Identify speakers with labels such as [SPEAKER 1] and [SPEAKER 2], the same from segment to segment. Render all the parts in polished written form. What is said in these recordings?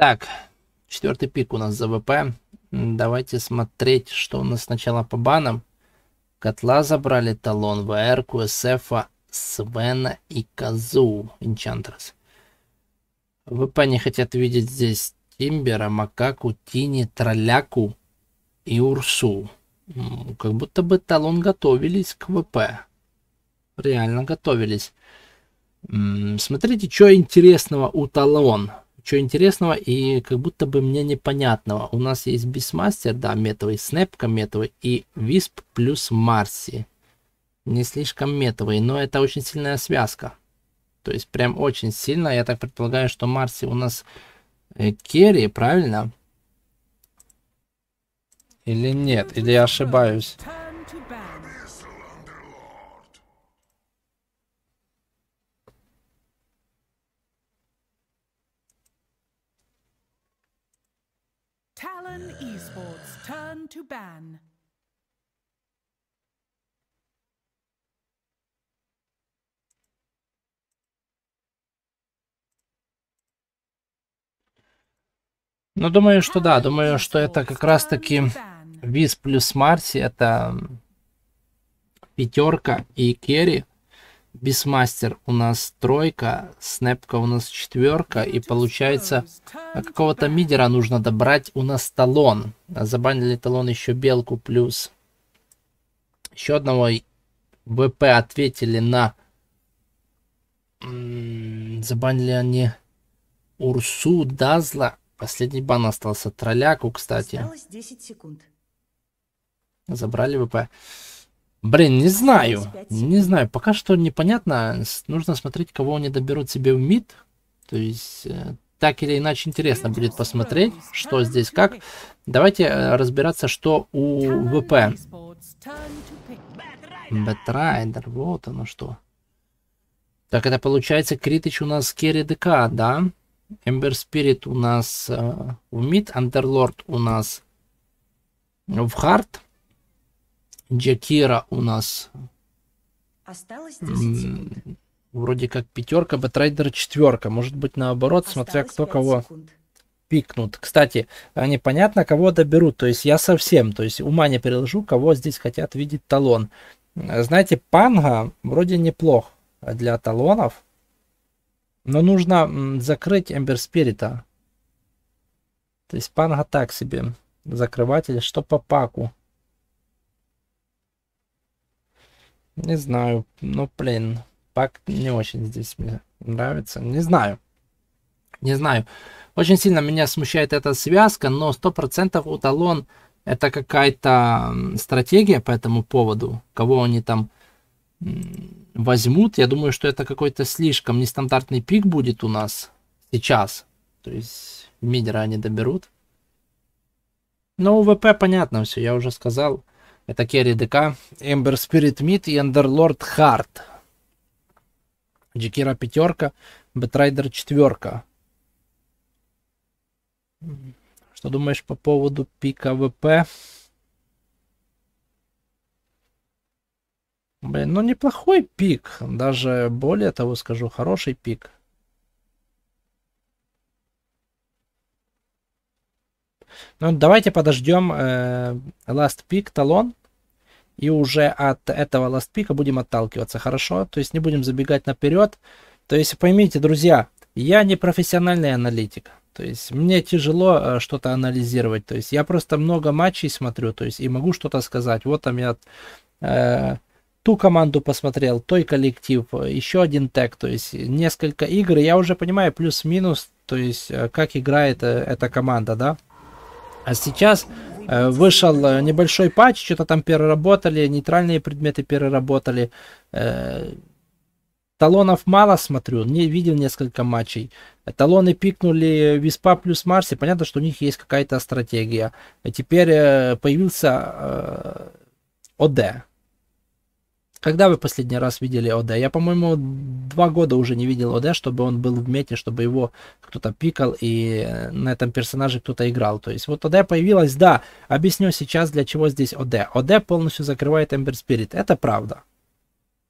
[SPEAKER 1] Так, 4-й пик у нас за ВП. Давайте смотреть, что у нас сначала по банам. Котла забрали, талон, ВР, КСФ, Свена и Казу. Энчантрес. ВП не хотят видеть здесь Тимбера, Макаку, Тини, Тролляку и Урсу. Как будто бы талон готовились к ВП. Реально готовились. Смотрите, что интересного у талон. Что интересного и как будто бы мне непонятного. У нас есть Бисмастер, да, метовый, Снэпка метовый и Висп плюс Марси. Не слишком метовый, но это очень сильная связка. То есть прям очень сильно. Я так предполагаю, что Марси у нас керри, правильно? Или нет? Или я ошибаюсь?
[SPEAKER 2] Talon Esports turn to ban.
[SPEAKER 1] Ну, думаю, что да. Думаю, что это как раз-таки Виз плюс Марси. Это пятерка и керри. Бисмастер у нас тройка, Снэпка у нас четверка, и получается какого-то мидера нужно добрать у нас талон. Забанили талон еще белку плюс еще одного ВП ответили на... Забанили они Урсу, Дазла. Последний бан остался Тролляку, кстати.
[SPEAKER 3] Осталось 10 секунд.
[SPEAKER 1] Забрали ВП. Блин, не знаю. Не знаю. Пока что непонятно. Нужно смотреть, кого они доберут себе в мид. То есть, так или иначе, интересно будет посмотреть, что здесь как. Давайте разбираться, что у ВП. Бэтрайдер, вот оно что. Так, это получается Критыч у нас керри ДК, да? Эмбер Спирит у нас в мид. Андерлорд у нас в хард. Джакира у нас
[SPEAKER 3] Осталось 10 секунд.
[SPEAKER 1] вроде как пятерка, Бэтрайдер четверка. Может быть наоборот, смотря кто кого
[SPEAKER 3] секунд.
[SPEAKER 1] пикнут. Кстати, непонятно, кого доберут. То есть я совсем, то есть ума не приложу, кого здесь хотят видеть талон. Знаете, Панга вроде неплох для талонов. Но нужно закрыть Эмбер Спирита. То есть Панга так себе. Закрыватель. Что по паку? Не знаю. Ну, блин. Пак не очень здесь мне нравится. Не знаю. Не знаю. Очень сильно меня смущает эта связка, но 100% у талон это какая-то стратегия по этому поводу. Кого они там возьмут. Я думаю, что это какой-то слишком нестандартный пик будет у нас сейчас. То есть мидера они доберут. Но у ВП понятно все, я уже сказал. Это керри ДК, Эмбер Спирит мид и Андерлорд хард. Джакира пятерка, Бэтрайдер четверка. Что думаешь по поводу пика ВП? Блин, ну неплохой пик. Даже более того скажу, хороший пик. Ну, давайте подождем last pick талон. И уже от этого last пика будем отталкиваться, хорошо? То есть не будем забегать наперед. То есть поймите, друзья, я не профессиональный аналитик. То есть мне тяжело что-то анализировать. То есть я просто много матчей смотрю, то есть и могу что-то сказать. Вот там я ту команду посмотрел, той коллектив, еще один тег, то есть несколько игр. Я уже понимаю плюс-минус, то есть как играет эта команда, да? А сейчас вышел небольшой патч, что-то там переработали, нейтральные предметы переработали. Талонов мало смотрю, не видел несколько матчей. Талоны пикнули Виспа плюс Марси, понятно, что у них есть какая-то стратегия. И теперь появился ОД. Когда вы последний раз видели ОД? Я, по-моему, 2 года уже не видел ОД, чтобы он был в мете, чтобы его кто-то пикал и на этом персонаже кто-то играл. То есть вот ОД появилась, да. Объясню сейчас, для чего здесь ОД. ОД полностью закрывает Эмбер Спирит. Это правда.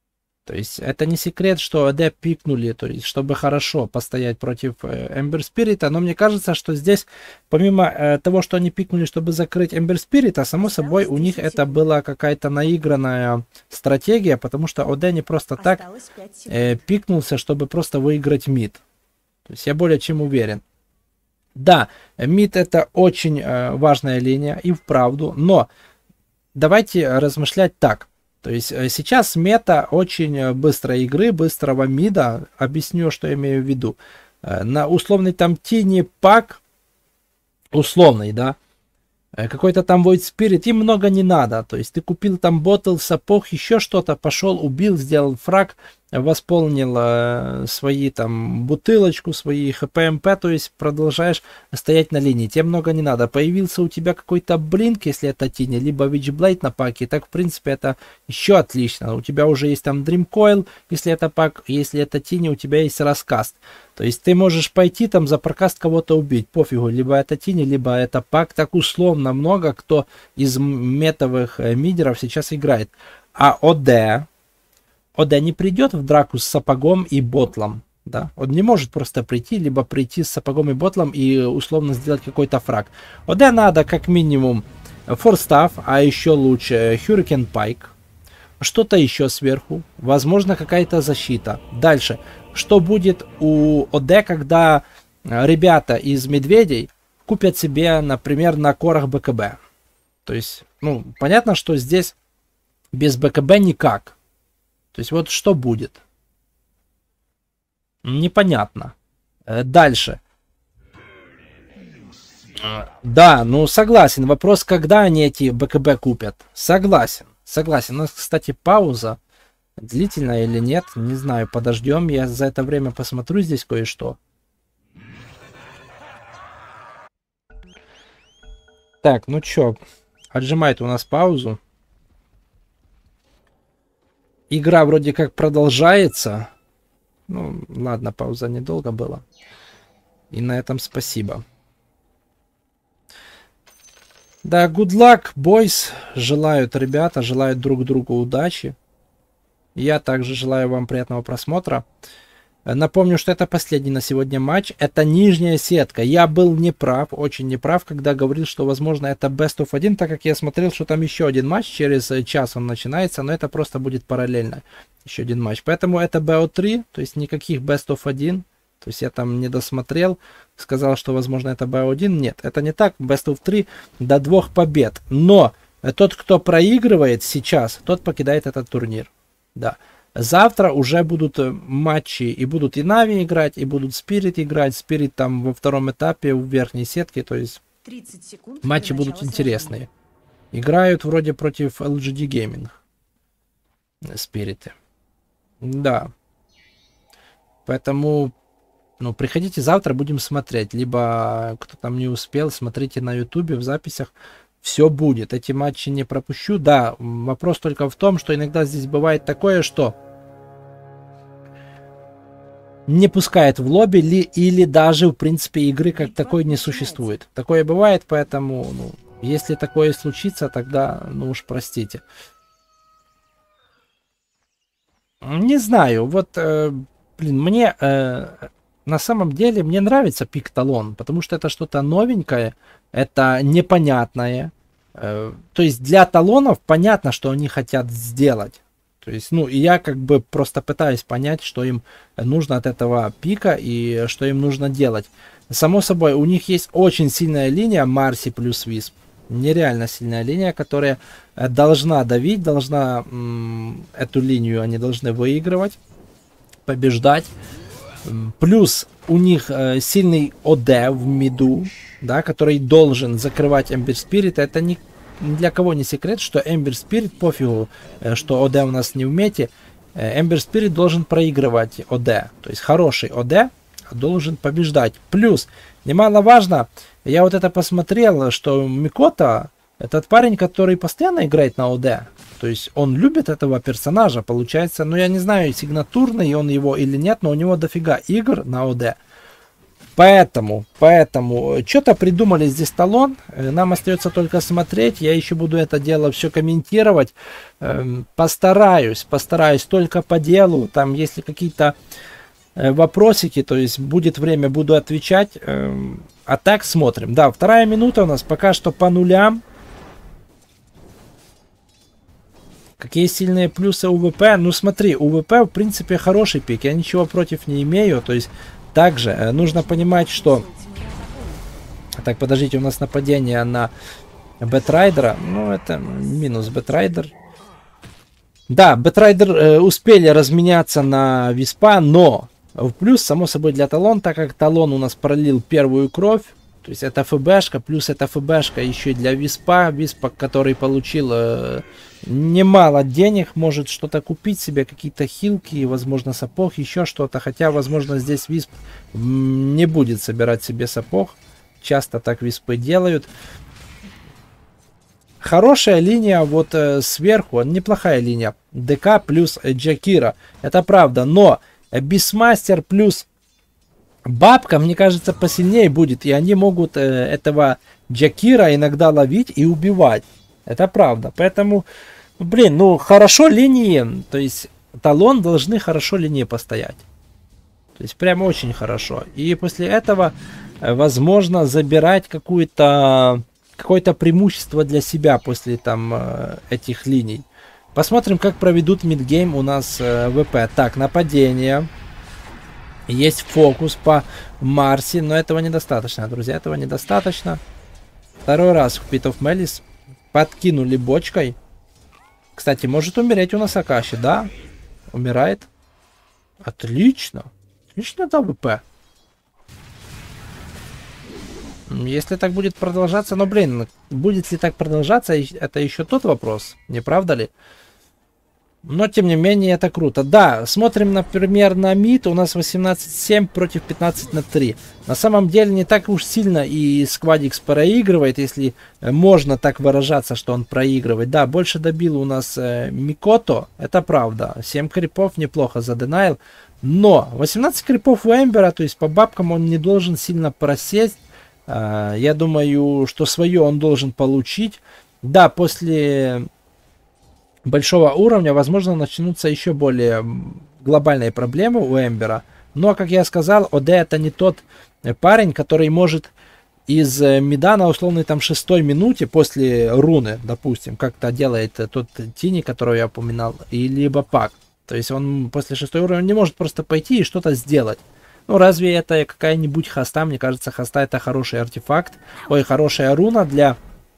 [SPEAKER 1] То есть это не секрет, что АД пикнули, то есть чтобы хорошо постоять против Ember Spirit, но мне кажется, что здесь, помимо того, что они пикнули, чтобы закрыть Ember Spirit, само собой у них это была какая-то наигранная стратегия, потому что ОД не просто так пикнулся, чтобы просто выиграть мид. То есть я более чем уверен. Да, мид это очень важная линия и вправду, но давайте размышлять так. То есть сейчас мета очень быстрой игры, быстрого мида. Объясню, что я имею в виду. На условный там Тини пак, условный, да, какой-то там Void Spirit, им много не надо. То есть ты купил там ботл, сапог, еще что-то, пошел, убил, сделал фраг, восполнил свои там бутылочку, свои ХПМП, то есть продолжаешь стоять на линии. Тебе много не надо. Появился у тебя какой-то блинк, если это Тини, либо Witchblade на паке, так в принципе это еще отлично. У тебя уже есть там Dream Coil, если это пак, если это Тини, у тебя есть раскаст. То есть ты можешь пойти там за прокаст кого-то убить, пофигу, либо это Тини, либо это пак. Так условно много кто из метовых мидеров сейчас играет. А ОД не придет в драку с сапогом и ботлом. Да? Он не может просто прийти, либо прийти с сапогом и ботлом и условно сделать какой-то фраг. ОД надо как минимум форстав, а еще лучше Hurricane Pike. Что-то еще сверху. Возможно, какая-то защита. Дальше. Что будет у ОД, когда ребята из Медведей купят себе, например, на корах БКБ? То есть, ну, понятно, что здесь без БКБ никак. То есть вот что будет? Непонятно. Дальше. Да, ну согласен. Вопрос, когда они эти БКБ купят. Согласен. Согласен. У нас, кстати, пауза. Длительная или нет, не знаю. Подождем. Я за это время посмотрю здесь кое-что. Так, ну чё. Отжимает у нас паузу. Игра вроде как продолжается. Ну, ладно, пауза недолго была. И на этом спасибо. Да, good luck, boys. Желают ребята, желают друг другу удачи. Я также желаю вам приятного просмотра. Напомню, что это последний на сегодня матч. Это нижняя сетка. Я был неправ, очень неправ, когда говорил, что возможно это Best of 1, так как я смотрел, что там еще один матч. Через час он начинается, но это просто будет параллельно. Еще один матч. Поэтому это BO3, то есть никаких Best of 1. То есть я там не досмотрел. Сказал, что возможно это BO1. Нет, это не так. Best of 3 до 2 побед. Но тот, кто проигрывает сейчас, тот покидает этот турнир. Да. Завтра уже будут матчи, и будут и Нави играть, и будут Spirit играть. Spirit там во втором этапе в верхней сетке, то есть
[SPEAKER 3] 30 секунд
[SPEAKER 1] матчи будут интересные. Играют вроде против LGD Gaming. Спириты. Да. Поэтому, ну, приходите завтра, будем смотреть. Либо кто там не успел, смотрите на YouTube в записях. Все будет. Эти матчи не пропущу. Да, вопрос только в том, что иногда здесь бывает такое, что не пускает в лобби или даже, в принципе, игры как такой не существует. Такое бывает, поэтому, ну, если такое случится, тогда, ну уж простите. Не знаю, вот, блин, мне на самом деле мне нравится пик талон, потому что это что-то новенькое, это непонятное. То есть для талонов понятно, что они хотят сделать. То есть, ну, и я как бы просто пытаюсь понять, что им нужно от этого пика и что им нужно делать. Само собой, у них есть очень сильная линия Марси плюс Висп. Нереально сильная линия, которая должна давить, должна эту линию они должны выигрывать, побеждать. Плюс у них сильный ОД в миду, да, который должен закрывать Ember Spirit. Это ни для кого не секрет, что Ember Spirit, пофигу, что ОД у нас не в мете, Ember Spirit должен проигрывать ОД. То есть хороший ОД должен побеждать. Плюс, немаловажно, я вот это посмотрел, что Микота, этот парень, который постоянно играет на ОД. То есть он любит этого персонажа, получается, ну я не знаю, сигнатурный он его или нет, но у него дофига игр на ОД. Поэтому, что-то придумали здесь Талон. Нам остается только смотреть. Я еще буду это дело все комментировать. Постараюсь только по делу. Там, если какие-то вопросики, то есть будет время, буду отвечать. А так смотрим. Да, 2 минута у нас пока что по нулям. Какие сильные плюсы у ВП? Ну смотри, у ВП в принципе хороший пик. Я ничего против не имею. То есть также нужно понимать, что... Так, подождите, у нас нападение на Бэтрайдера. Ну это минус Бэтрайдер. Да, Бэтрайдер успели разменяться на Виспа, но в плюс, само собой, для Талон, так как Талон у нас пролил первую кровь. То есть это ФБшка, плюс это ФБшка еще и для Виспа. Виспа, который получил немало денег, может что-то купить себе, какие-то хилки, возможно сапог, еще что-то. Хотя, возможно, здесь Висп не будет собирать себе сапог. Часто так Виспы делают. Хорошая линия вот сверху, неплохая линия. ДК плюс Джакира, это правда, но Бисмастер плюс Бабка, мне кажется, посильнее будет. И они могут этого Джакира иногда ловить и убивать. Это правда. Поэтому, блин, ну хорошо линии. То есть Талон должны хорошо линии постоять. То есть прям очень хорошо. И после этого, возможно, забирать какое-то преимущество для себя после там этих линий. Посмотрим, как проведут мидгейм у нас ВП. Так, нападение. Есть фокус по Марси, но этого недостаточно, друзья, этого недостаточно. Второй раз в Pit of Malice подкинули бочкой. Кстати, может умереть у нас Акаши, да? Умирает. Отлично. Отлично, да, ВП. Если так будет продолжаться, но, блин, будет ли так продолжаться, это еще тот вопрос, не правда ли? Но, тем не менее, это круто. Да, смотрим, например, на мид. У нас 18-7 против 15-3. На самом деле, не так уж сильно и Сквадикс проигрывает, если можно так выражаться, что он проигрывает. Да, больше добил у нас Микото. Это правда. 7 крипов неплохо заденайл. Но 18 крипов у Эмбера, то есть по бабкам он не должен сильно просесть. Я думаю, что свое он должен получить. Да, после большого уровня, возможно, начнутся еще более глобальные проблемы у Эмбера. Но, как я сказал, ОД это не тот парень, который может из мида на условной там 6-й минуте после руны, допустим, как-то делает тот Тини, которого я упоминал, и либо Пак. То есть он после 6-й уровня не может просто пойти и что-то сделать. Ну, разве это какая-нибудь хоста? Мне кажется, хоста это хороший артефакт. Ой, хорошая руна для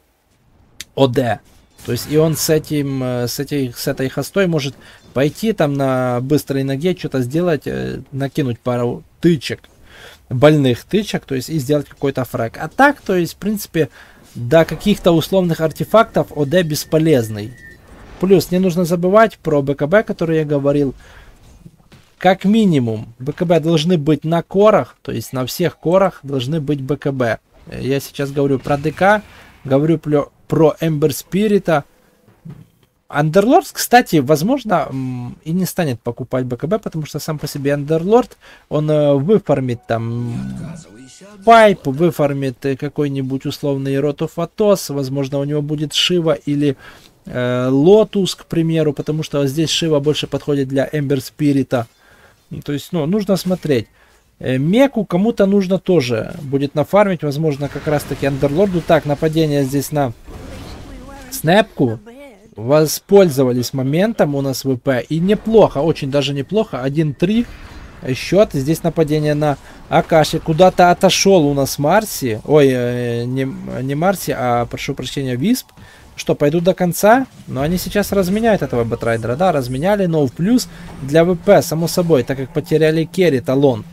[SPEAKER 1] ОД. То есть и он с этой хостой может пойти там на быстрой ноге, что-то сделать, накинуть пару тычек, больных тычек, то есть и сделать какой-то фраг. А так, то есть, в принципе, до каких-то условных артефактов ОД бесполезный. Плюс не нужно забывать про БКБ, который я говорил. Как минимум, БКБ должны быть на корах, то есть на всех корах должны быть БКБ. Я сейчас говорю про ДК, говорю про Эмбер Спирита. Андерлорд, кстати, возможно, и не станет покупать БКБ, потому что сам по себе Андерлорд, он выфармит там пайп, выфармит какой-нибудь условный Ротофатос, возможно, у него будет Шива или Лотус, к примеру, потому что здесь Шива больше подходит для Эмбер Спирита. То есть, ну, нужно смотреть. Меку кому-то нужно тоже будет нафармить, возможно, как раз-таки Андерлорду. Так, нападение здесь на Снэпку. Воспользовались моментом у нас ВП. И неплохо, очень даже неплохо. 1-3 счет. Здесь нападение на Акаши. Куда-то отошел у нас Марси. Ой, не Марси, а, прошу прощения, Висп. Что, пойдут до конца? Но они сейчас разменяют этого Бэтрайдера. Да, разменяли, но в плюс для ВП, само собой, так как потеряли керри, Талон.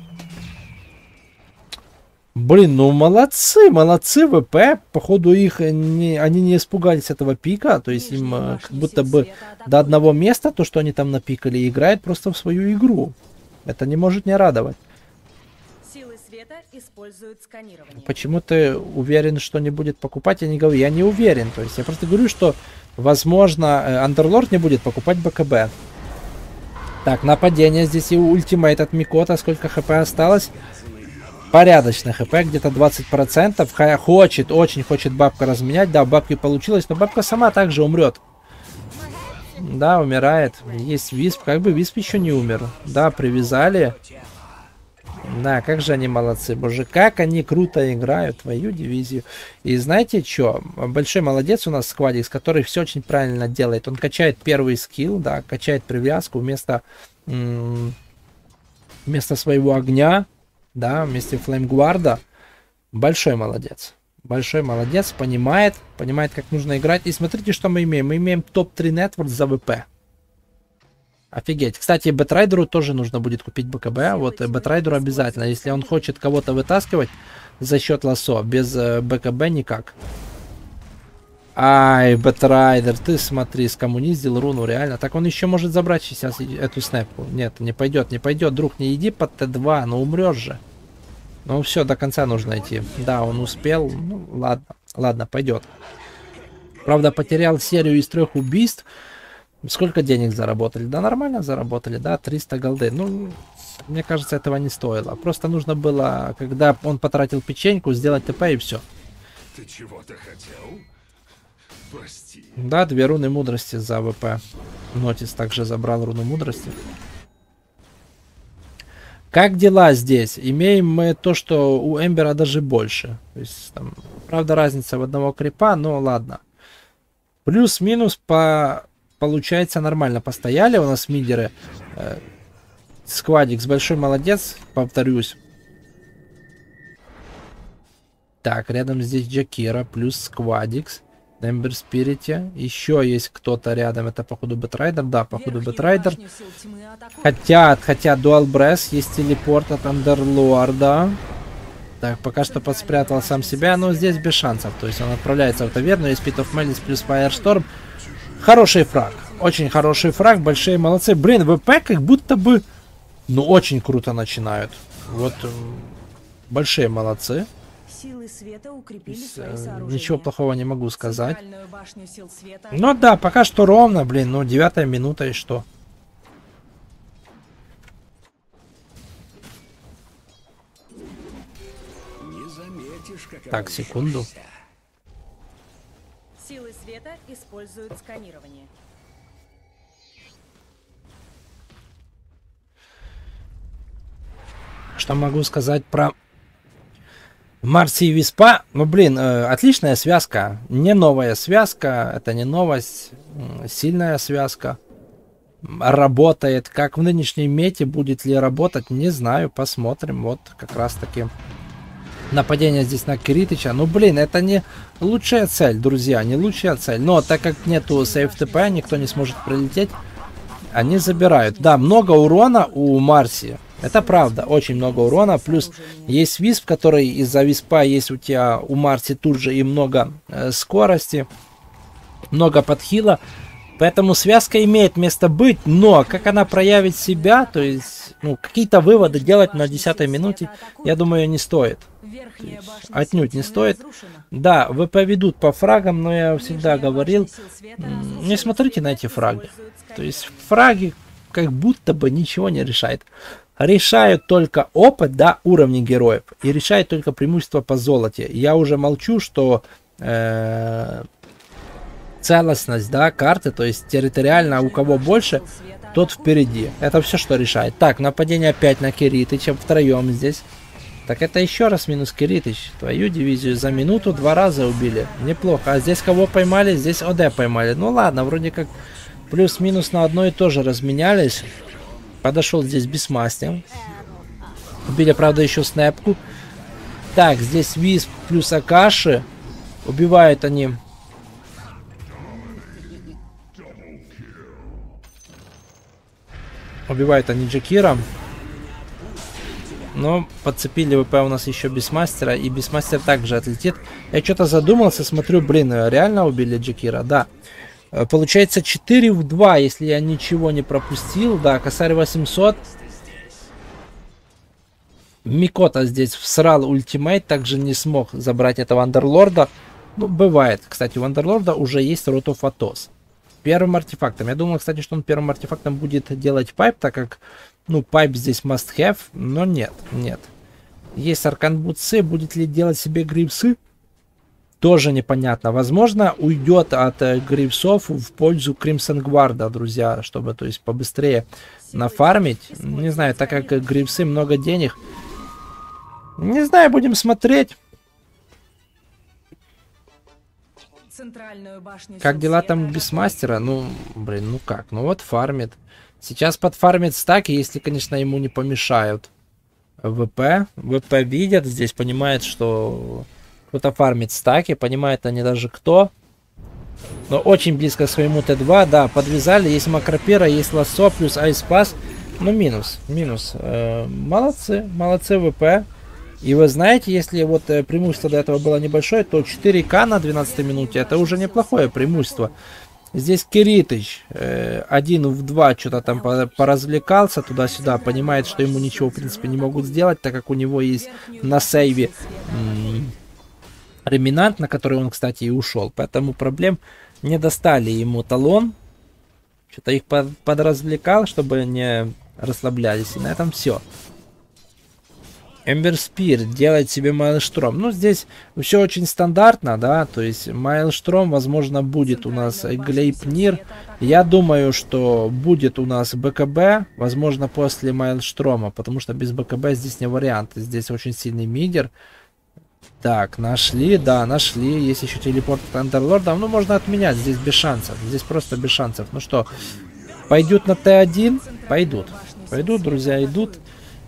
[SPEAKER 1] Блин, ну молодцы ВП. Походу они не испугались этого пика. То есть им как будто бы до одного места то, что они там напикали, играет просто в свою игру. Это не может не радовать.
[SPEAKER 3] Силы света используют сканирование.
[SPEAKER 1] Почему ты уверен, что не будет покупать? Я не говорю, я не уверен. То есть я просто говорю, что возможно Андерлорд не будет покупать БКБ. Так, нападение здесь и ультимейт от Микота. Сколько хп осталось? порядочно хп, где-то 20%. Хочет, очень хочет бабка разменять. Да, бабки получилось, но бабка сама также умрет. Да, умирает. Есть висп. Как бы висп еще не умер. Да, привязали. Да, как же они молодцы. Боже, как они круто играют твою дивизию. И знаете что? Большой молодец у нас Сквадикс, который все очень правильно делает. Он качает первый скилл, да, качает привязку вместо своего огня, да, вместо флеймгварда. Большой молодец. Большой молодец, понимает, как нужно играть. И смотрите, что мы имеем. Мы имеем топ-3 нетворк за ВП. Офигеть. Кстати, Бэтрайдеру тоже нужно будет купить БКБ. Вот Бэтрайдеру обязательно. Если он хочет кого-то вытаскивать за счет лассо, без БКБ никак. Ай, Бэтрайдер, ты смотри, скоммуниздил руну, реально. Так он еще может забрать сейчас эту снэпку. Нет, не пойдет, не пойдет. Друг, не иди под Т2, ну умрешь же. Ну все, до конца нужно идти. Да, он успел. Ну ладно, ладно, пойдет. Правда, потерял серию из 3 убийств. Сколько денег заработали? Да, нормально заработали, да, 300 голды. Ну, мне кажется, этого не стоило. Просто нужно было, когда он потратил печеньку, сделать ТП и все.
[SPEAKER 4] Ты чего-то хотел? Прости.
[SPEAKER 1] Да, 2 руны мудрости за ВП. Нотис также забрал руну мудрости. Как дела здесь? Имеем мы то, что у Эмбера даже больше. То есть, там, правда, разница в одного крипа, но ладно. Плюс-минус получается нормально. Постояли у нас мидеры. Сквадикс большой молодец, повторюсь. Так, рядом здесь Джакира плюс Сквадикс. Эмбер Спирите. Еще есть кто-то рядом. Это походу Бэтрайдер. Да, походу Бэтрайдер. Хотят Дуал Бресс. Есть телепорт от Андерлорда. Так, пока что подспрятал сам себя. Но здесь без шансов. То есть он отправляется в таверну. Есть Pit of Malice плюс Firestorm. Хороший фраг. Очень хороший фраг. Большие молодцы. Блин, ВП как будто бы... Ну, очень круто начинают. Вот. Большие молодцы.
[SPEAKER 3] Силы света укрепили свои сооружения.
[SPEAKER 1] Ничего плохого не могу сказать.
[SPEAKER 3] Центральную башню сил света.
[SPEAKER 1] Ну да, пока что ровно, блин. Ну, 9-я минута и что?
[SPEAKER 4] Не заметишь, как
[SPEAKER 1] Так, секунду.
[SPEAKER 3] Силы света используют сканирование.
[SPEAKER 1] Что могу сказать про Марси и Виспа? Ну, блин, отличная связка. Не новая связка, это не новость. Сильная связка. Работает. Как в нынешней мете, будет ли работать, не знаю. Посмотрим. Вот, как раз таки. Нападение здесь на Киритыча. Ну, блин, это не лучшая цель, друзья. Не лучшая цель. Но так как нету сейф ТП, никто не сможет прилететь. Они забирают. Да, много урона у Марси. Это правда, очень много урона. Плюс есть висп, который из-за виспа есть у тебя, у Марси тут же и много скорости. Много подхила. Поэтому связка имеет место быть. Но как она проявит себя, то есть, ну, какие-то выводы делать на 10-й минуте, я думаю, не стоит. Отнюдь не стоит. Да, ВП ведут по фрагам, но я всегда говорил, не смотрите на эти фраги. То есть фраги как будто бы ничего не решает. Решают только опыт, да, уровни героев. И решает только преимущество по золоте. Я уже молчу, что целостность, да, карты, то есть территориально у кого больше, тот впереди. Это все, что решает. Так, нападение опять на Киритыча, втроем здесь. Так это еще раз минус Киритыч. Твою дивизию за минуту 2 раза убили. Неплохо. А здесь кого поймали? Здесь ОД поймали. Ну ладно, вроде как плюс-минус на одно и то же разменялись. Подошел здесь Бисмастер. Убили, правда, еще снэпку. Так, здесь Висп плюс Акаши. Убивают они. Убивают они Джакира. Но подцепили ВП у нас еще Бисмастера. И Бисмастер также отлетит. Я что-то задумался, смотрю, блин, реально убили Джакира? Да. Получается 4 в 2, если я ничего не пропустил. Да, косарь 800. Микота здесь всрал ультимейт, также не смог забрать этого Андерлорда. Ну, бывает. Кстати, у Андерлорда уже есть Рот оф Атос. Первым артефактом. Я думал, кстати, что он первым артефактом будет делать пайп, так как, ну, пайп здесь must have, но нет, нет. Есть арканбутсы, будет ли делать себе грипсы? Тоже непонятно. Возможно, уйдет от грипсов в пользу Кримсон Гварда, друзья, чтобы, то есть, побыстрее нафармить. Не знаю, так как грипсы много денег. Не знаю, будем смотреть.
[SPEAKER 3] Центральную башню
[SPEAKER 1] Как
[SPEAKER 3] сил
[SPEAKER 1] дела
[SPEAKER 3] света
[SPEAKER 1] там у
[SPEAKER 3] атакуют.
[SPEAKER 1] Бисмастера? Ну, блин, ну как? Ну вот фармит. Сейчас подфармит стаки, если, конечно, ему не помешают. ВП. ВП видят здесь, понимает, что кто-то фармит стаки. Понимает они даже кто. Но очень близко к своему Т2. Да, подвязали. Есть макропера, есть лассо, плюс айспас. Ну, минус. Минус. Молодцы. Молодцы ВП. И вы знаете, если вот преимущество до этого было небольшое, то 4К на 12 минуте это уже неплохое преимущество. Здесь Киритыч 1 в 2 что-то там поразвлекался туда-сюда, понимает, что ему ничего в принципе не могут сделать, так как у него есть на сейве реминант, на который он, кстати, и ушел. Поэтому проблем не достали ему талон. Что-то их подразвлекал, чтобы не расслаблялись. И на этом все. Эмбер Спир делает себе Майлштром. Ну, здесь все очень стандартно, да. То есть Майлштром, возможно, будет у нас Глейпнир. Я думаю, что будет у нас БКБ, возможно, после Майлштрома. Потому что без БКБ здесь не вариант. Здесь очень сильный мидер. Так, нашли, да, нашли. Есть еще телепорт от Андерлорда. Ну, можно отменять. Здесь без шансов. Здесь просто без шансов. Ну что, пойдут на Т1? Пойдут. Пойдут, друзья, идут.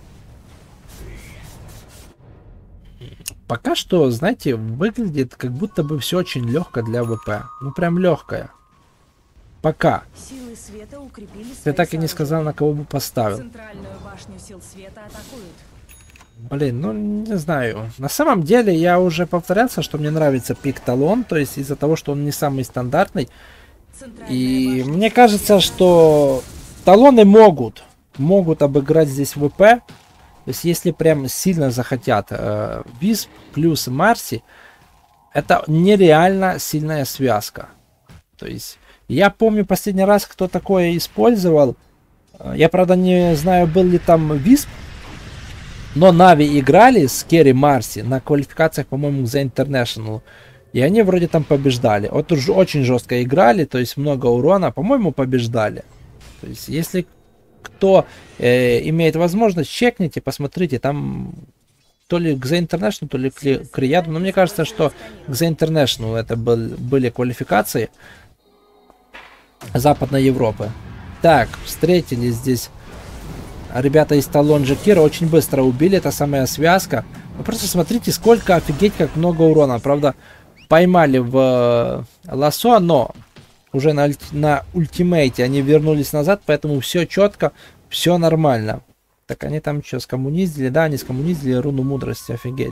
[SPEAKER 1] Пока что, знаете, выглядит как будто бы все очень легко для ВП. Ну, прям легкое. Пока.
[SPEAKER 3] Силы света укрепили
[SPEAKER 1] Ты
[SPEAKER 3] свои
[SPEAKER 1] так и не сказал, на кого бы поставил.
[SPEAKER 3] Центральную башню сил света атакуют.
[SPEAKER 1] Блин, ну, не знаю. На самом деле, я уже повторялся, что мне нравится пик талон. То есть, из-за того, что он не самый стандартный. И мне кажется, что талоны могут обыграть здесь ВП. То есть, если прям сильно захотят, Висп плюс Марси, это нереально сильная связка. То есть, я помню последний раз, кто такое использовал. Я, правда, не знаю, был ли там Висп, но Нави играли с Керри Марси на квалификациях, по-моему, за International. И они вроде там побеждали. Вот уже очень жестко играли, то есть много урона, по-моему, побеждали. То есть, если кто имеет возможность, чекните, посмотрите, там то ли к The International, то ли к Рияду. Но мне кажется, что к The International это были квалификации Западной Европы. Так, встретили здесь ребята из Талон Джекира, очень быстро убили, это самая связка. Вы просто смотрите, сколько, офигеть, как много урона. Правда, поймали в лассо, но уже на ультимейте они вернулись назад, поэтому все четко, все нормально. Так, они там что, скоммуниздили? Да, они скоммуниздили руну мудрости, офигеть.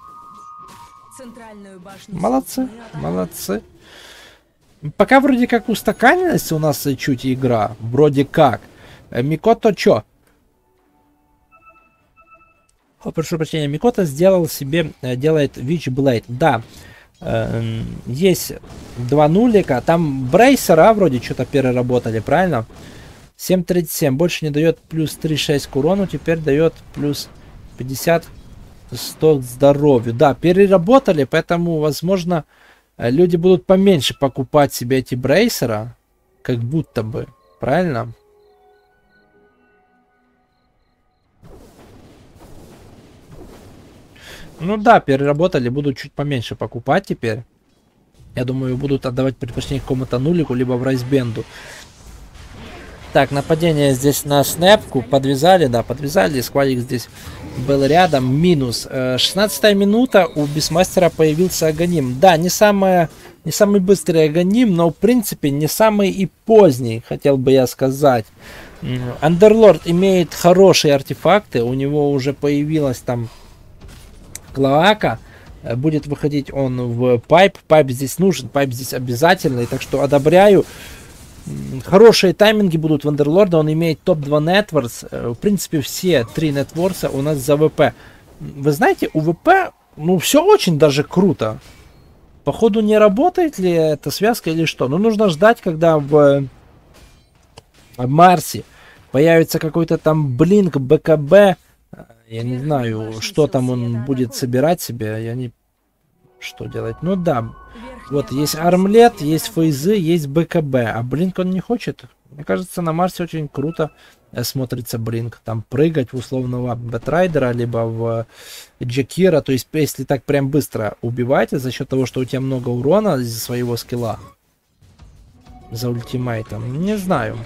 [SPEAKER 1] Молодцы, молодцы. Пока вроде как устаканилась у нас чуть игра, вроде как. Микото чё? Прошу прощения, Микото сделал себе, делает Witchblade. Да, есть 2 нулика. Там брейсера вроде что-то переработали, правильно? 7.37. Больше не дает плюс 3.6 к урону. Теперь дает плюс 50 100 к здоровью. Да, переработали, поэтому, возможно, люди будут поменьше покупать себе эти брейсера. Как будто бы. Правильно? Ну да, переработали, будут чуть поменьше покупать теперь. Я думаю, будут отдавать предпочтение какому-то нулику, либо в райсбенду. Так, нападение здесь на снэпку. Подвязали, да, подвязали. Сквадик здесь был рядом. Минус. 16-я минута. У Бисмастера появился Аганим. Да, не самый быстрый Аганим, но в принципе не самый и поздний, хотел бы я сказать. Андерлорд имеет хорошие артефакты. У него уже появилась там Клоака. Будет выходить он в пайп. Пайп здесь нужен, пайп здесь обязательный. Так что одобряю. Хорошие тайминги будут в Андерлорда. Он имеет топ-2 нетворс. В принципе, все 3 нетворса у нас за ВП. Вы знаете, у ВП, ну, все очень даже круто. Походу, не работает ли эта связка или что? Ну, нужно ждать, когда в Марсе появится какой-то там блинк, БКБ. Я не знаю, что там он будет собирать себе. Я не... Что делать? Ну да. Вот есть армлет, есть фейзы, есть БКБ. А Блинк он не хочет. Мне кажется, на Марсе очень круто смотрится Блинк. Там прыгать в условного Бэтрайдера, либо в Джекира. То есть, если так прям быстро убивать, за счет того, что у тебя много урона из-за своего скилла. За ультимейтом. Не знаю.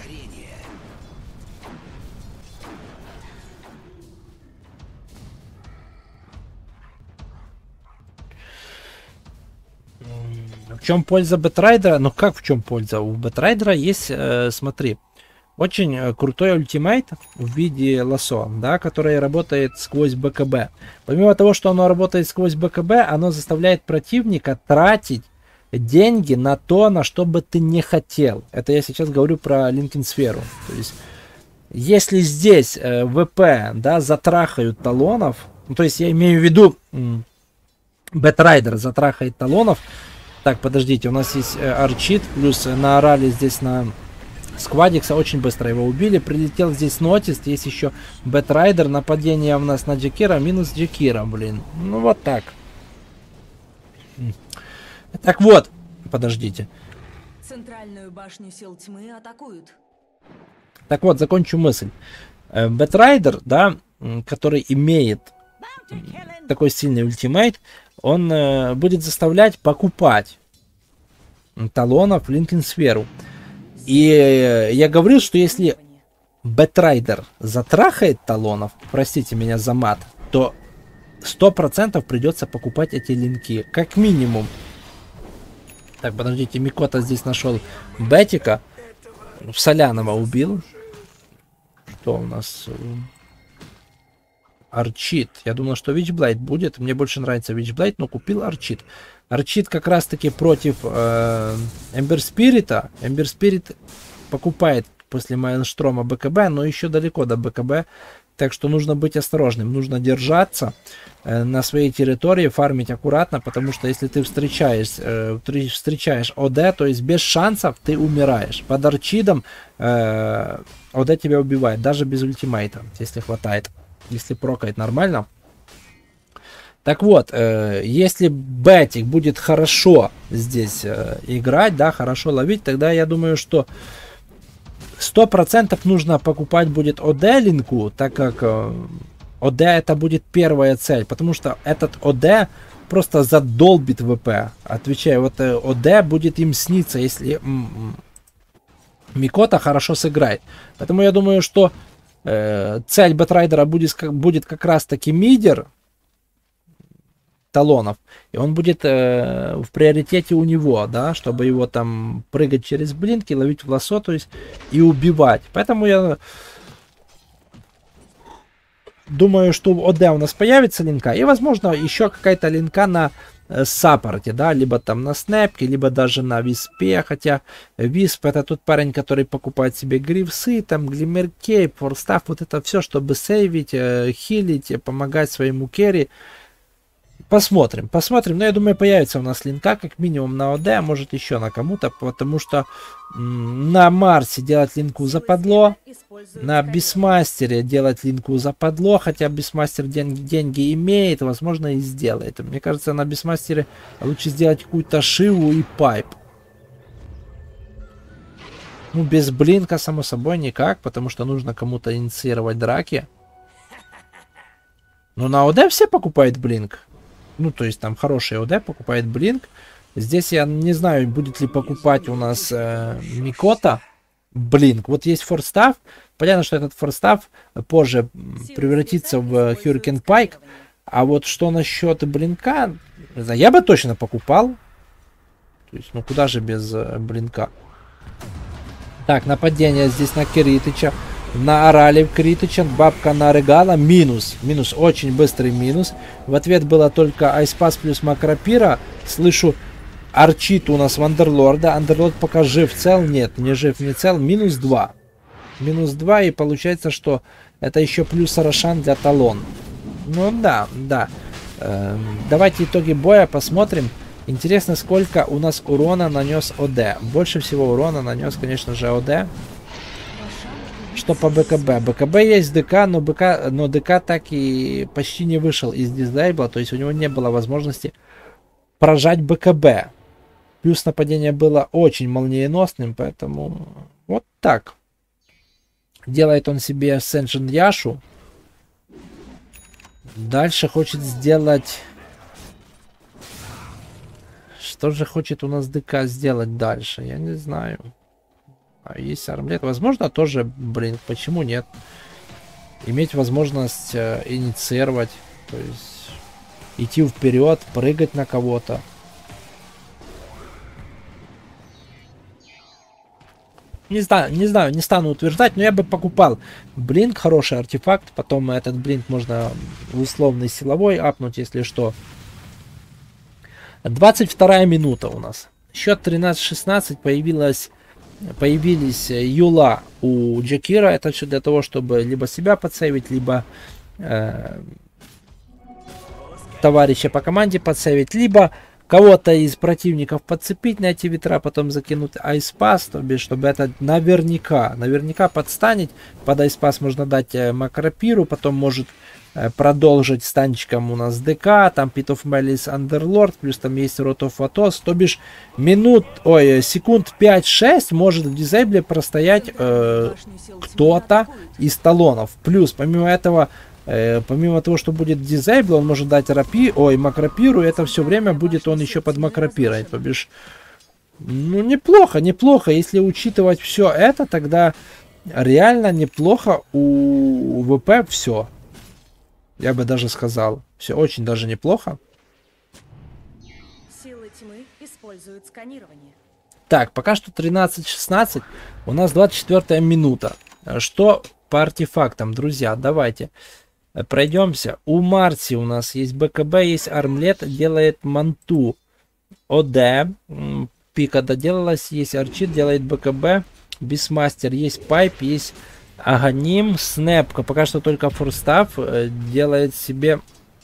[SPEAKER 1] В чем польза Бэтрайдера? Ну как в чем польза? У Бэтрайдера есть, смотри, очень крутой ультимейт в виде лассо, да, который работает сквозь БКБ. Помимо того, что оно работает сквозь БКБ, оно заставляет противника тратить деньги на то, на что бы ты не хотел. Это я сейчас говорю про Линкенсферу. То есть, если здесь ВП, да, затрахают талонов, ну, то есть я имею в виду Бэтрайдер затрахает талонов. Так, подождите, у нас есть арчит, плюс наорали здесь на Сквадикса, очень быстро его убили. Прилетел здесь Нотист, есть еще Бэтрайдер, нападение у нас на Джекира, минус Джекира, блин. Ну вот так. Так вот, подождите.
[SPEAKER 3] Центральную башню сил тьмы атакуют.
[SPEAKER 1] Так вот, закончу мысль. Бэтрайдер, да, который имеет такой сильный ультимейт, он будет заставлять покупать талонов в Линкенсферу. И я говорил, что если Бэтрайдер затрахает талонов, простите меня за мат, то 100% придется покупать эти линки. Как минимум. Так, подождите, Микота здесь нашел Бетика. Солянова убил. Что у нас? Арчит. Я думал, что Вичблайт будет. Мне больше нравится Вичблайт, но купил Арчит. Арчит как раз таки против Эмбер Спирита. Эмбер Спирит покупает после Майнштрома БКБ, но еще далеко до БКБ. Так что нужно быть осторожным. Нужно держаться на своей территории, фармить аккуратно, потому что если ты встречаешь ОД, то есть без шансов ты умираешь. Под Арчидом ОД тебя убивает, даже без ультимейта, если хватает. Если прокает нормально. Так вот, если Бетик будет хорошо здесь играть, да, хорошо ловить, тогда я думаю, что 100% нужно покупать будет ОД линку, так как ОД это будет первая цель, потому что этот ОД просто задолбит ВП. Отвечаю, вот ОД будет им сниться, если Микота хорошо сыграет. Поэтому я думаю, что цель Бэтрайдера будет как раз таки мидер талонов, и он будет в приоритете у него, да, чтобы его там прыгать через блинки, ловить в лассо, то есть и убивать. Поэтому я думаю, что в ОД у нас появится линка, и возможно еще какая-то линка на саппорте, да, либо там на снэпке, либо даже на виспе, хотя висп это тот парень, который покупает себе грифсы, там глиммеркейп, форстав, вот это все, чтобы сейвить, хилить, помогать своему керри. Посмотрим, но я думаю, появится у нас линка как минимум на ОД, а может еще на кому-то, потому что на Марсе делать линку западло, на Бисмастере делать линку западло, хотя Бисмастер деньги имеет, возможно и сделает. Мне кажется, на Бисмастере лучше сделать какую-то шиву и пайп. Ну, без блинка, само собой, никак, потому что нужно кому-то инициировать драки. Но на ОД все покупают блинк. Ну, то есть там хороший ОД покупает блинк. Здесь я не знаю, будет ли покупать у нас Микота блинк. Вот есть форстав. Понятно, что этот форстав позже превратится в Hurricane Pike. А вот что насчет блинка, я бы точно покупал. То есть, ну куда же без блинка. Так, нападение здесь на Киритыча. На орали Критыча, бабка на Регала, минус, очень быстрый минус. В ответ было только Айспас плюс Макропира. Слышу Арчит у нас в Андерлорда. Андерлорд пока жив, цел, нет, не жив, не цел, минус 2. Минус 2, и получается, что это еще плюс Рошан для талон. Ну да. Давайте итоги боя посмотрим. Интересно, сколько у нас урона нанес ОД. Больше всего урона нанес, конечно же, ОД. Что по БКБ? БКБ есть ДК, но ДК так и почти не вышел из дизайбла, то есть у него не было возможности прожать БКБ. Плюс нападение было очень молниеносным, поэтому вот так. Делает он себе Сенджин Яшу. Дальше хочет сделать... Что же хочет у нас ДК сделать дальше? Я не знаю. А есть армлет. Возможно, тоже, блин, почему нет? Иметь возможность инициировать. То есть идти вперед, прыгать на кого-то. Не знаю, не стану утверждать, но я бы покупал блинк, хороший артефакт. Потом этот блинк можно в условный силовой апнуть, если что. 22 минута у нас. Счет 13-16. Появились юла у Джакира. Это все для того, чтобы либо себя подсейвить, либо товарища по команде подсейвить, либо кого-то из противников подцепить на эти ветра, потом закинуть айспас, чтобы это наверняка подстанет. Под айспас можно дать макропиру, потом может продолжить станчиком у нас ДК, там Pit of Malice Underlord, плюс там есть Rot of Atos, то бишь секунд 5-6 может в дизайбле простоять кто-то из талонов. Плюс помимо этого, помимо того, что будет дизайбл, он может дать макропиру, и это все время будет он еще под макропирой. То бишь, ну неплохо. Если учитывать все это, тогда реально неплохо у ВП все. Я бы даже сказал. Все очень даже неплохо.
[SPEAKER 3] Силы тьмы используют сканирование.
[SPEAKER 1] Так, пока что 13-16. У нас 24 минута. Что по артефактам, друзья? Давайте пройдемся. У Марси у нас есть БКБ, есть армлет, делает манту. ОД. Пика доделалась. Есть арчит, делает БКБ. Бисмастер, есть пайп, есть Аганим, Снэпка, пока что только форстав, делает себе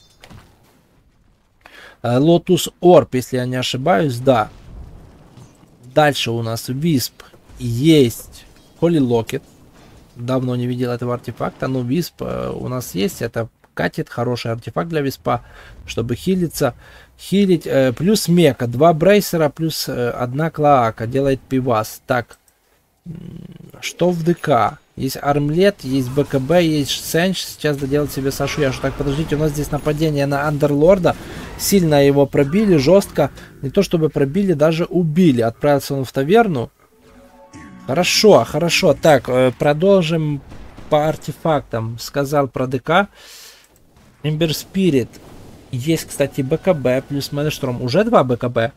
[SPEAKER 1] Лотус Орб, если я не ошибаюсь, да. Дальше у нас Висп, есть Холли Локет, давно не видел этого артефакта, но Висп у нас есть, это катит, хороший артефакт для Виспа, чтобы хилить, плюс Мека, 2 брейсера, плюс 1 Клоака, делает Пивас. Так, что в ДК? Есть армлет, есть БКБ, есть Сенч. Сейчас доделать себе Сашу Яшу. Так, подождите, у нас здесь нападение на Андерлорда. Сильно его пробили, жестко. Не то чтобы пробили, даже убили. Отправился он в таверну. Хорошо. Так, продолжим по артефактам. Сказал про ДК. Эмбер Спирит. Есть, кстати, БКБ плюс Мэншторм. Уже 2 БКБ.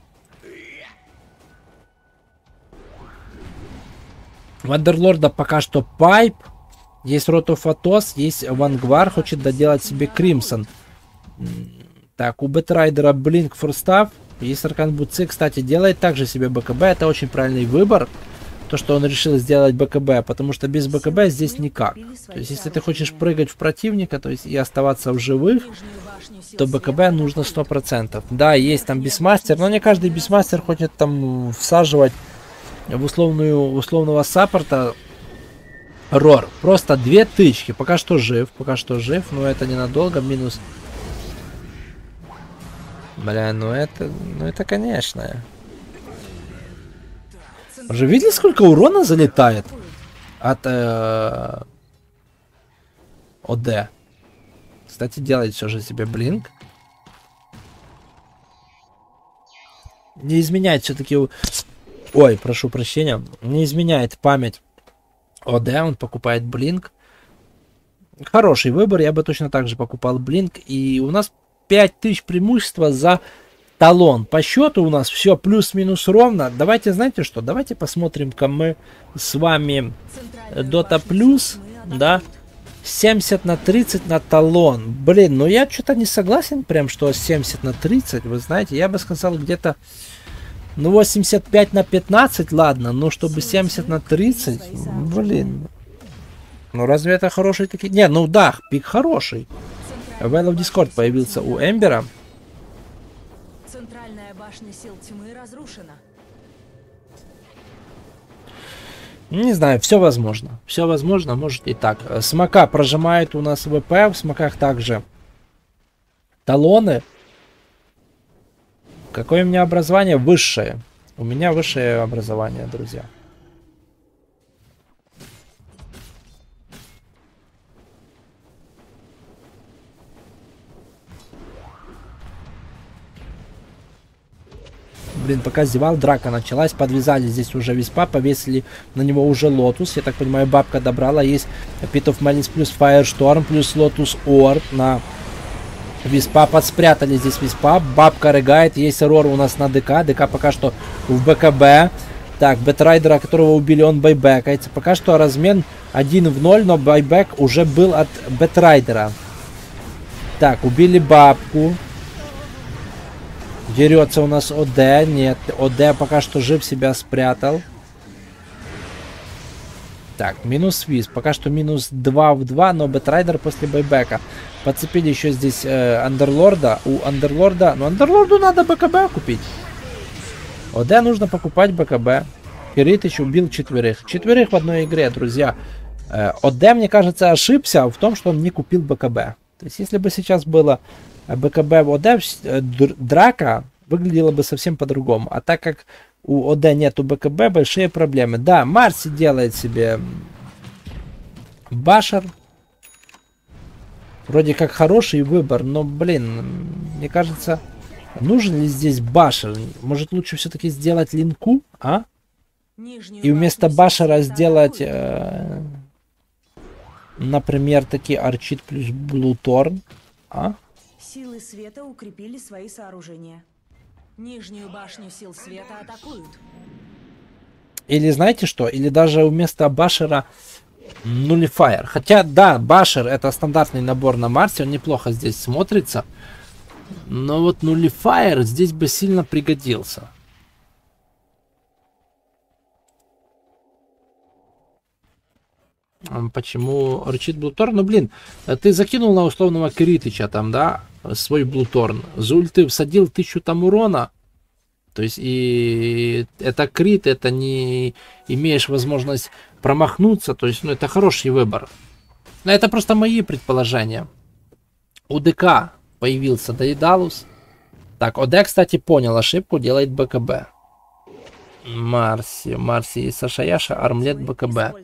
[SPEAKER 1] У Андерлорда пока что пайп. Есть Rot of Atos, есть Вангвар, хочет доделать себе Кримсон. Так, у Бэтрайдера Блинк Форстав. Есть Аркан Буци, кстати, делает также себе БКБ. Это очень правильный выбор. То, что он решил сделать БКБ. Потому что без БКБ здесь никак. То есть, если ты хочешь прыгать в противника, то есть и оставаться в живых, то БКБ нужно 100%. Да, есть там Бисмастер, но не каждый Бисмастер хочет там всаживать в условного саппорта Рор. Просто 2 тычки. Пока что жив, но это ненадолго. Минус. Бля, ну это конечно. Уже видели, сколько урона залетает от ОД? Кстати, делает все же себе блинк. Не изменяет все-таки... Ой, прошу прощения. Не изменяет память ОД, он покупает блинк. Хороший выбор, я бы точно так же покупал блинк. И у нас 5000 преимущества за талон. По счету у нас все плюс-минус ровно. Давайте, знаете что, давайте посмотрим-ка мы с вами Dota Plus, да, 70/30 на талон. Блин, ну я что-то не согласен прям, что 70/30, вы знаете, я бы сказал где-то, ну 85/15, ладно, но чтобы 70/30, блин. Ну разве это хороший такие? Не, ну да, пик хороший. Well of Discord появился у Эмбера.
[SPEAKER 3] Центральная башня сил тьмы разрушена.
[SPEAKER 1] Не знаю, все возможно. Все возможно, может и так. Смока прожимает у нас ВП, в смоках также талоны. Какое у меня образование? Высшее. У меня высшее образование, друзья. Блин, пока зевал, драка началась. Подвязали здесь уже виспа, повесили на него уже лотус. Я так понимаю, бабка добрала. Есть Pit of Malice плюс Firestorm плюс Lotus Orb на виспа. Подспрятали здесь виспа. Бабка рыгает. Есть Рор у нас на ДК. ДК пока что в БКБ. Так, Бэтрайдера, которого убили, он байбекается. Пока что размен 1-0, но байбек уже был от Бэтрайдера. Так, убили бабку. Дерется у нас ОД. Нет, ОД пока что жив, себя спрятал. Так, минус виз. Пока что минус 2 в 2, но Бэтрайдер после байбека. Подцепили еще здесь Андерлорда. У Андерлорда... Ну, Андерлорду надо БКБ купить. ОД нужно покупать БКБ. Киритыч убил 4. 4 в одной игре, друзья. ОД, мне кажется, ошибся в том, что он не купил БКБ. То есть, если бы сейчас было БКБ в ОД, драка выглядела бы совсем по-другому. А так как у ОД нету БКБ, большие проблемы. Да, Марси делает себе Башер. Вроде как хороший выбор, но, блин, мне кажется, нужен ли здесь Башер? Может, лучше все-таки сделать линку, а? И вместо Башера сделать, например, такие Арчит плюс Блуторн, а?
[SPEAKER 3] Силы света укрепили свои сооружения. Нижнюю башню сил света атакуют.
[SPEAKER 1] Или знаете что? Или даже вместо Башера Нулифайер. Хотя, да, Башер это стандартный набор на Марсе, он неплохо здесь смотрится. Но вот Нулифайер здесь бы сильно пригодился. Почему Арчит Блуторн? Ну, блин, ты закинул на условного Критыча там, да, свой Блуторн. Зуль ты всадил 1000 там урона. То есть, и это крит, это не имеешь возможность промахнуться. То есть, ну, это хороший выбор. Но это просто мои предположения. У ДК появился Дейдалус. Так, ОД, кстати, понял ошибку, делает БКБ. Марси и Саша Яша, армлет БКБ.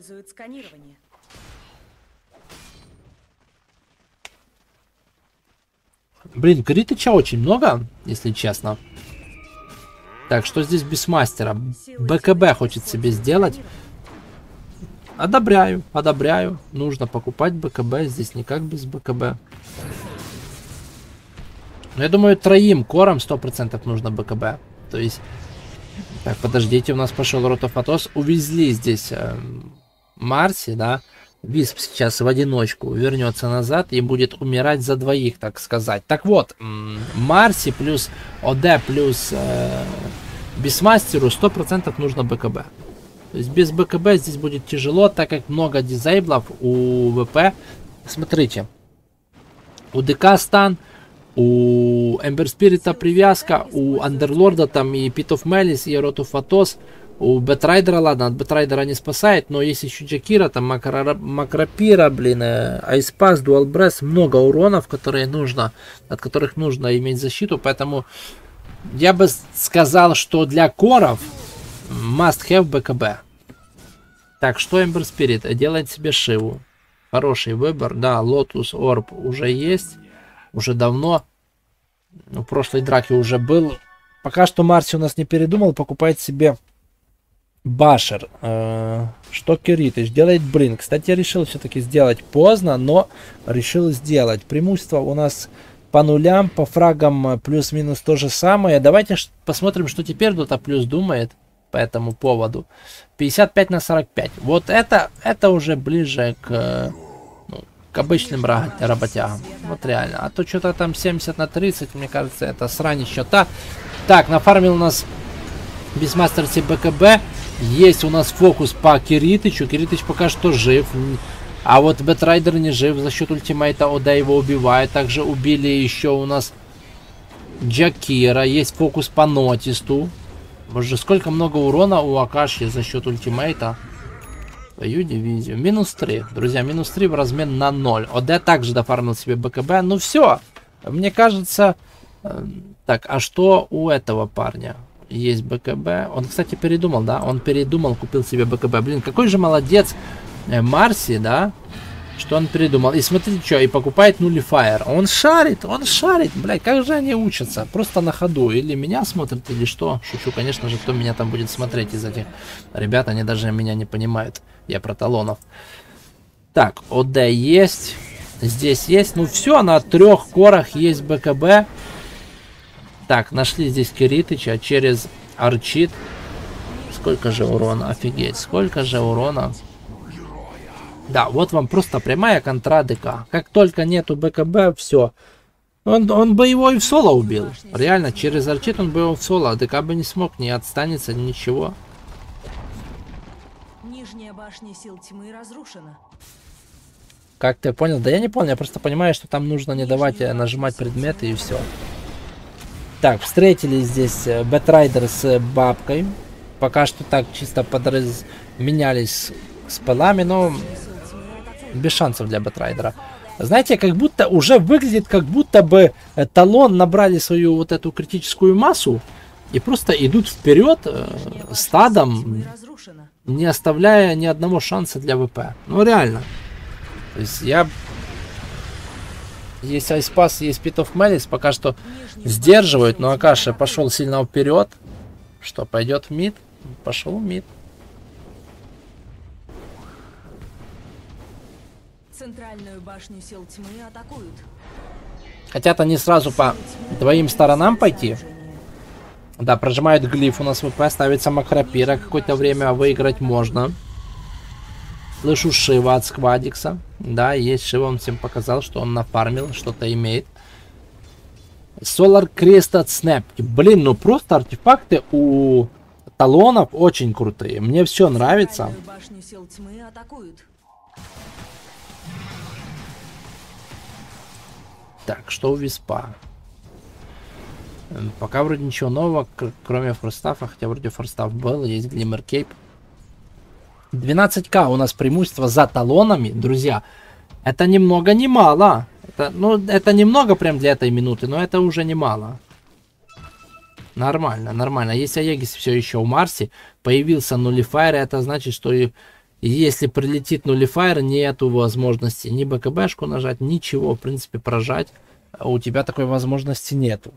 [SPEAKER 1] Блин, Критыча очень много, если честно. Так, что здесь без мастера? БКБ хочет себе сделать. Одобряю, одобряю. Нужно покупать БКБ, здесь никак без БКБ. Но я думаю, троим кором 100% нужно БКБ. То есть... Так, подождите, у нас пошел Ротофотос. Увезли здесь Марси, да. Висп сейчас в одиночку вернется назад и будет умирать за двоих, так сказать. Так вот, Марси плюс ОД плюс Бисмастеру 100% нужно БКБ. То есть без БКБ здесь будет тяжело, так как много дизейблов у ВП. Смотрите, у ДК стан, у Эмбер Спирита привязка, у Андерлорда там и Pit of Malice, и Ротофотос. У Бэтрайдера, ладно, от Бэтрайдера не спасает, но есть еще Джакира, там Макропира, блин, Айспас, Дуалбресс, много уронов, которые нужно, от которых нужно иметь защиту, поэтому я бы сказал, что для коров must have БКБ. Так, что Эмбер Спирит? Делает себе Шиву. Хороший выбор, да, Lotus Orb уже есть, уже давно, в прошлой драке уже был. Пока что Марси у нас не передумал, покупает себе Башер. Что Киритыч? Делает Брин. Кстати, я решил все-таки сделать поздно, но решил сделать. Преимущество у нас по нулям, по фрагам плюс-минус то же самое. Давайте посмотрим, что теперь Дота Плюс думает по этому поводу. 55 на 45. Вот это уже ближе к обычным работягам. Вот реально. А то что-то там 70 на 30, мне кажется, это срань счета. Так, нафармил у нас Бисмастер БКБ. Есть у нас фокус по Киритычу. Киритыч пока что жив. А вот Бэтрайдер не жив. За счет ультимейта ОД его убивает. Также убили еще у нас Джакира. Есть фокус по Нотисту. Боже, сколько много урона у Акаши за счет ультимейта. Свою дивизию. Минус 3. Друзья, минус 3 в размен на 0. ОД также дофармил себе БКБ. Ну все. Мне кажется... Так, а что у этого парня? Есть БКБ. Он, кстати, передумал, да? Он передумал, купил себе БКБ. Блин, какой же молодец Марси, да? Что он передумал. И смотрите, что, и покупает нулифайер. Он шарит. Блядь, как же они учатся? Просто на ходу. Или меня смотрят, или что? Шучу, конечно же, кто меня там будет смотреть из этих ребят. Они даже меня не понимают. Я про талонов. Так, ОД есть. Здесь есть. Ну все, на 3 корах есть БКБ. Так, нашли здесь Киритыча через Арчит. Сколько же урона? Офигеть, сколько же урона. Да, вот вам просто прямая контра ДК. Как только нету БКБ, все. Он бы его и в соло убил. Реально, через Арчит он бы его в соло. А ДК бы не смог, не отстанется, ничего.
[SPEAKER 3] Нижняя башня сил тьмы разрушена.
[SPEAKER 1] Как ты понял? Да я не понял, я просто понимаю, что там нужно не давать нажимать предметы и все. Так, встретились здесь Бэтрайдер с бабкой. Пока что так чисто менялись с пылами, но без шансов для Бэтрайдера. Знаете, как будто уже выглядит, как будто бы Талон набрали свою вот эту критическую массу и просто идут вперед стадом, не оставляя ни одного шанса для ВП. Ну реально. То есть есть Айспас, есть Pit of Malice, пока что сдерживают, но Акаши пошел сильно вперед. Что, пойдет в мид? Пошел в мид.
[SPEAKER 3] Центральную башню сил тьмы атакуют.
[SPEAKER 1] Хотят они сразу по двоим сторонам пойти. Да, прожимают глиф у нас ВП, ставится макропира. Какое-то время выиграть можно. Слышу Шива от Сквадикса. Да, есть Шива, он всем показал, что он нафармил, что-то имеет. Solar Crest от Snap. Блин, ну просто артефакты у талонов очень крутые. Мне все нравится.
[SPEAKER 3] Башню сил тьмы атакуют.
[SPEAKER 1] Так, что у Виспа? Пока вроде ничего нового, кроме форстафа, хотя вроде форстаф был, есть Glimmer Cape. 12к у нас преимущество за талонами, друзья. Это ни много ни мало. Это немного прям для этой минуты, но это уже немало. Нормально, нормально. Если Аегис все еще у Марси, появился нулифайр, это значит, что если прилетит нулифайр, нету возможности ни БКБшку нажать, ничего, в принципе, прожать. А у тебя такой возможности нету.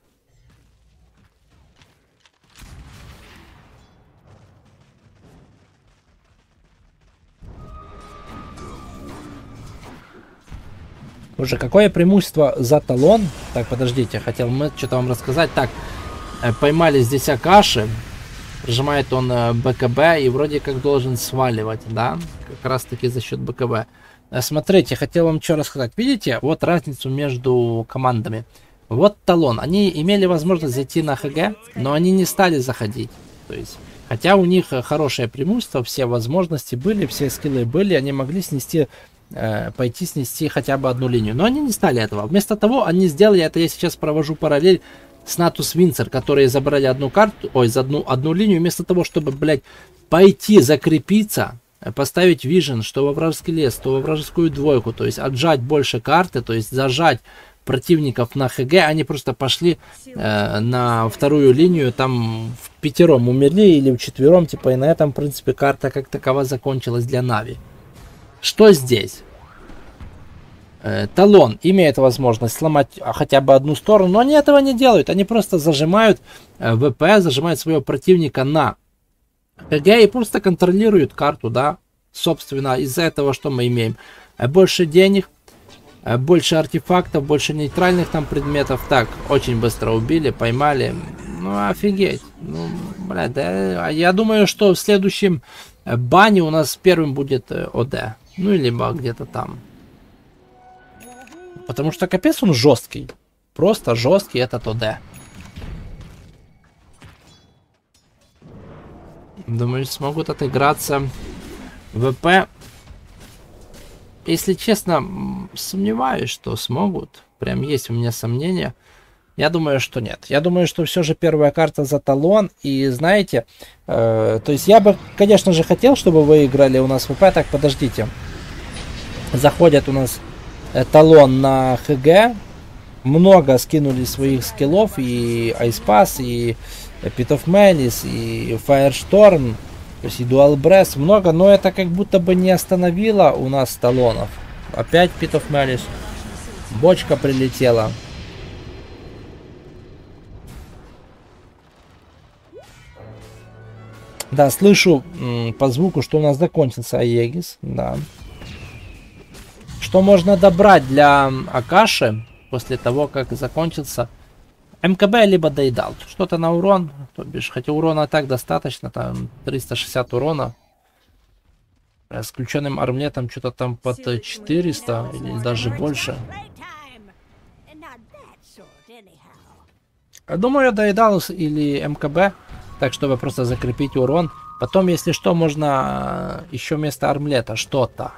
[SPEAKER 1] Уже какое преимущество за талон? Так, подождите, хотел мы что-то вам рассказать. Так, поймали здесь Акаши. Прижимает он БКБ и вроде как должен сваливать, да? Как раз таки за счет БКБ. Смотрите, хотел вам что рассказать. Видите, вот разницу между командами. Вот талон. Они имели возможность зайти на ХГ, но они не стали заходить. То есть, хотя у них хорошее преимущество, все возможности были, все скиллы были, они могли снести... пойти снести хотя бы одну линию. Но они не стали этого. Вместо того, они сделали это, я сейчас провожу параллель с Натус Винцер, которые забрали одну карту, ой, за одну линию, вместо того, чтобы, блядь, пойти закрепиться, поставить вижен, что во вражеский лес, то во вражескую двойку, то есть отжать больше карты, то есть зажать противников на ХГ, они просто пошли на вторую линию, там в пятером умерли или в четвером, типа, и на этом, в принципе, карта как такова закончилась для Нави. Что здесь? Талон имеет возможность сломать хотя бы одну сторону, но они этого не делают. Они просто зажимают ВП, зажимают своего противника на ХГ и просто контролируют карту, да. Собственно, из-за этого что мы имеем? Больше денег, больше артефактов, больше нейтральных там предметов. Так, очень быстро убили, поймали. Ну, офигеть. Ну, блядь, да, я думаю, что в следующем бане у нас первым будет ОД. Ну, либо где-то там. Потому что капец он жесткий. Просто жесткий этот ОД. Думаю, смогут отыграться. ВП. Если честно, сомневаюсь, что смогут. Прям есть у меня сомнения. Я думаю, что нет. Я думаю, что все же первая карта за талон. И знаете, то есть я бы, конечно же, хотел, чтобы вы играли у нас ВП. Так, подождите. Заходят у нас талон на ХГ. Много скинули своих скиллов. И Айспас, и Pit of Menace, и Firestorm. То есть и Dual Breath. Много, но это как будто бы не остановило у нас талонов. Опять Pit of Menace. Бочка прилетела. Да, слышу по звуку, что у нас закончился Аегис. Да. Что можно добрать для Акаши после того, как закончился МКБ либо Дейдал? Что-то на урон, то бишь, хотя урона так достаточно, там 360 урона. С включенным армлетом что-то там под 400 или даже больше. Думаю, Дейдалус или МКБ, так чтобы просто закрепить урон. Потом, если что, можно еще вместо армлета что-то.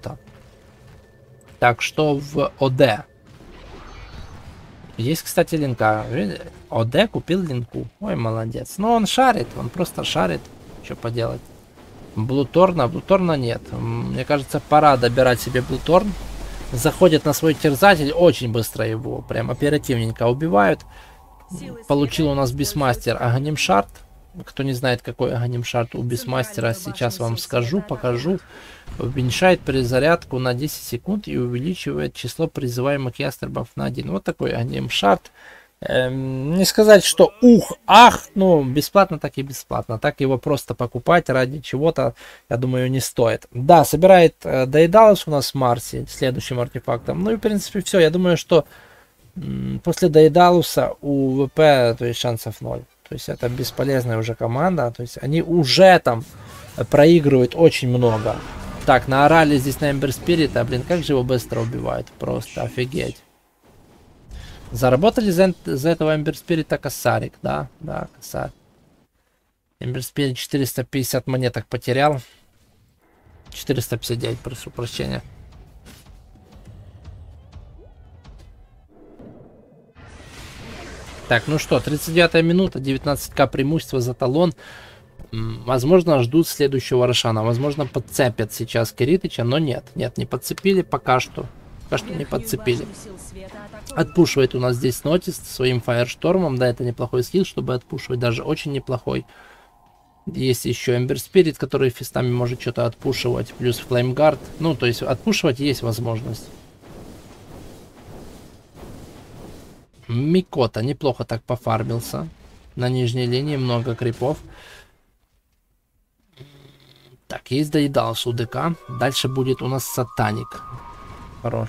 [SPEAKER 1] Так что в ОД. Есть, кстати, линка. ОД купил линку. Ой, молодец. Но он шарит, он просто шарит. Что поделать. Блуторна нет. Мне кажется, пора добирать себе Блуторн. Заходит на свой терзатель, очень быстро его, прям оперативненько убивают. Получил у нас Бисмастер Аганимшард. Кто не знает, какой Аганимшард у Бисмастера, сейчас вам скажу, покажу. Уменьшает перезарядку на 10 секунд и увеличивает число призываемых ястребов на 1. Вот такой Аганимшард. Не сказать, что ах, ну, бесплатно так и бесплатно. Так его просто покупать ради чего-то, я думаю, не стоит. Да, собирает Дейдалус у нас Марси следующим артефактом. Ну и, в принципе, все. Я думаю, что после Дейдалуса у ВП, то есть, шансов 0. То есть, это бесполезная уже команда. То есть, они уже там проигрывают очень много. Так, наорали здесь на Эмбер Спирита. Блин, как же его быстро убивают. Просто офигеть. Заработали за этого Эмбер Спирита косарик, да, косарь. Эмбер Спирит 450 монеток потерял. 459, прошу прощения. Так, ну что, 39 минута, 19к преимущество за талон. Возможно, ждут следующего Рошана. Возможно, подцепят сейчас Киритыча, но нет, не подцепили пока что. Пока что не подцепили. Отпушивает у нас здесь Нотис своим Фаерштормом. Да, это неплохой скилл, чтобы отпушивать. Даже очень неплохой. Есть еще Эмбер Спирит, который фистами может что-то отпушивать. Плюс Флеймгард. Ну, то есть отпушивать есть возможность. Микота неплохо так пофармился. На нижней линии много крипов. Так, есть Дейдалс у ДК. Дальше будет у нас Сатаник. Хорош.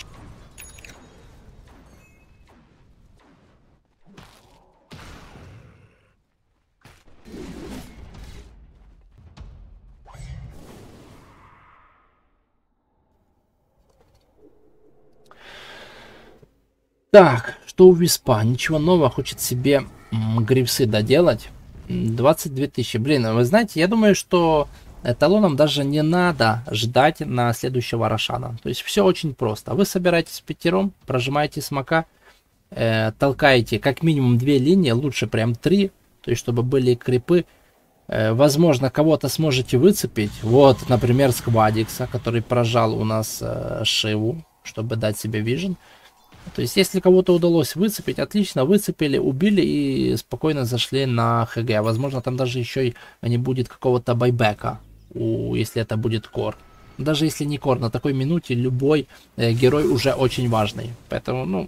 [SPEAKER 1] Так, что у Виспа? Ничего нового, хочет себе грифсы доделать. 22 тысячи. Блин, вы знаете, я думаю, что талонам даже не надо ждать на следующего Рошана. То есть все очень просто. Вы собираетесь пятером, прожимаете смока, толкаете как минимум 2 линии, лучше прям 3, то есть чтобы были крипы. Возможно, кого-то сможете выцепить. Вот, например, Сквадикса, который прожал у нас Шиву, чтобы дать себе вижен. То есть, если кого-то удалось выцепить, отлично, выцепили, убили и спокойно зашли на ХГ. Возможно, там даже еще и не будет какого-то байбека, если это будет кор. Даже если не кор, на такой минуте любой герой уже очень важный. Поэтому, ну,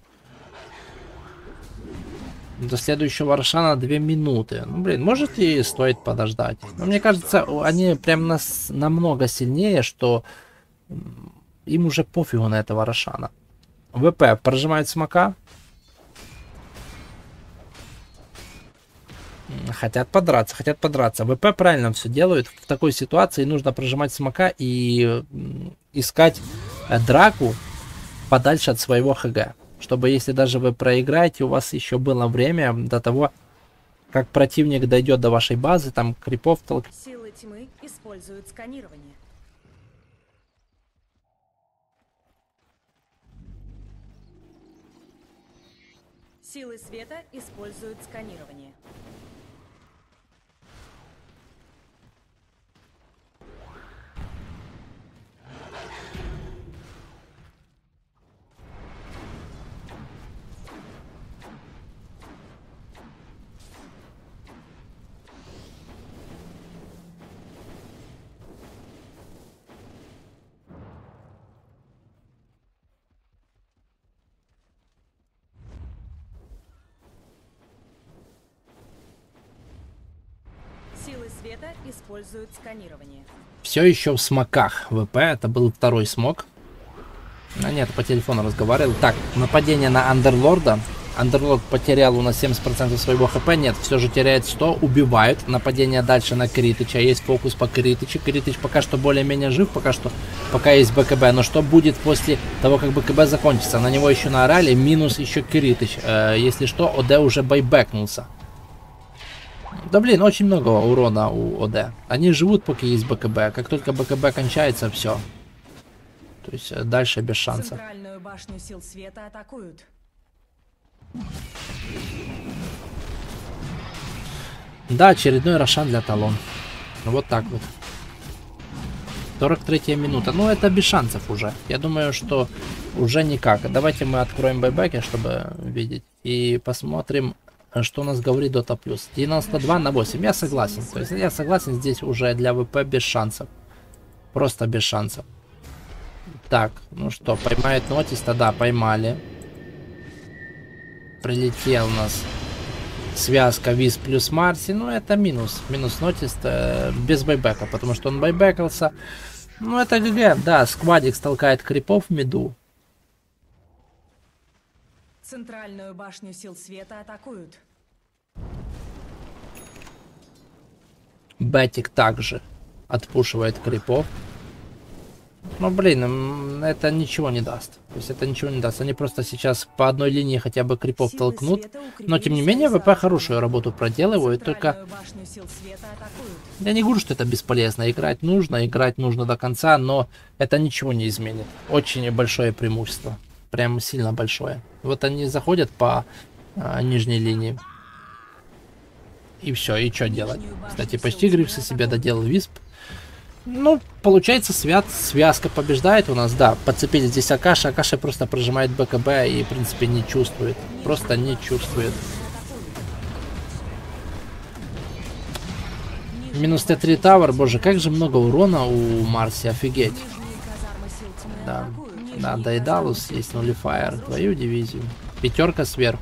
[SPEAKER 1] до следующего Рошана 2 минуты. Ну, блин, может и стоит подождать. Но мне кажется, они прям намного сильнее, что им уже пофигу на этого Рошана. ВП прожимает смока. Хотят подраться. ВП правильно все делают. В такой ситуации нужно прожимать смока и искать драку подальше от своего ХГ. Чтобы если даже вы проиграете, у вас еще было время до того, как противник дойдет до вашей базы, там крипов толкать.
[SPEAKER 3] Силы тьмы используют сканирование. Силы света используют сканирование. Силы света используют сканирование.
[SPEAKER 1] Все еще в смоках ВП. Это был второй смок. А нет, по телефону разговаривал. Так, нападение на Андерлорда. Андерлорд потерял у нас 70% своего хп. Нет, все же теряет 100. Убивают. Нападение дальше на Критыча. Есть фокус по Критычу. Критыч пока что более-менее жив. Пока есть БКБ. Но что будет после того, как БКБ закончится? На него еще наорали. Минус еще Критыч. Если что, ОД уже байбекнулся. Да блин, очень много урона у ОД. Они живут, пока есть БКБ. Как только БКБ кончается, все. То есть дальше без шансов.
[SPEAKER 3] Центральную башню сил света атакуют.
[SPEAKER 1] Да, очередной Рошан для Талон. Вот так вот. 43-я минута. Ну, это без шансов уже. Я думаю, что уже никак. Давайте мы откроем байбеки, чтобы видеть. И посмотрим, что у нас говорит Dota+. 92/8. Я согласен. То есть я согласен, здесь уже для ВП без шансов. Просто без шансов. Так, ну что, поймает Нотиста? Да, поймали. Прилетел у нас связка Виз плюс Марси. Ну, это минус. Минус Нотист без байбека, потому что он байбекался. Ну, это ГГ. Да, Сквадикс толкает крипов в миду.
[SPEAKER 3] Центральную башню сил света атакуют.
[SPEAKER 1] Бетик также отпушивает крипов. Ну, блин, это ничего не даст. То есть это ничего не даст. Они просто сейчас по одной линии хотя бы крипов толкнут. Но, тем не менее, ВП хорошую работу проделывают. Только я не говорю, что это бесполезно. Играть нужно до конца, но это ничего не изменит. Очень большое преимущество. Прям сильно большое. Вот они заходят по нижней линии. И все, и что делать? Кстати, почти Грифсы себе доделал Висп. Ну, получается, связка побеждает у нас, да. Подцепили здесь Акаши. Акаши просто прожимает БКБ и, в принципе, не чувствует. Просто не чувствует. Минус Т3 Тавер. Боже, как же много урона у Марси, офигеть. Да, да, Дайдалус есть, Нулифайер. Твою дивизию. Пятерка сверху.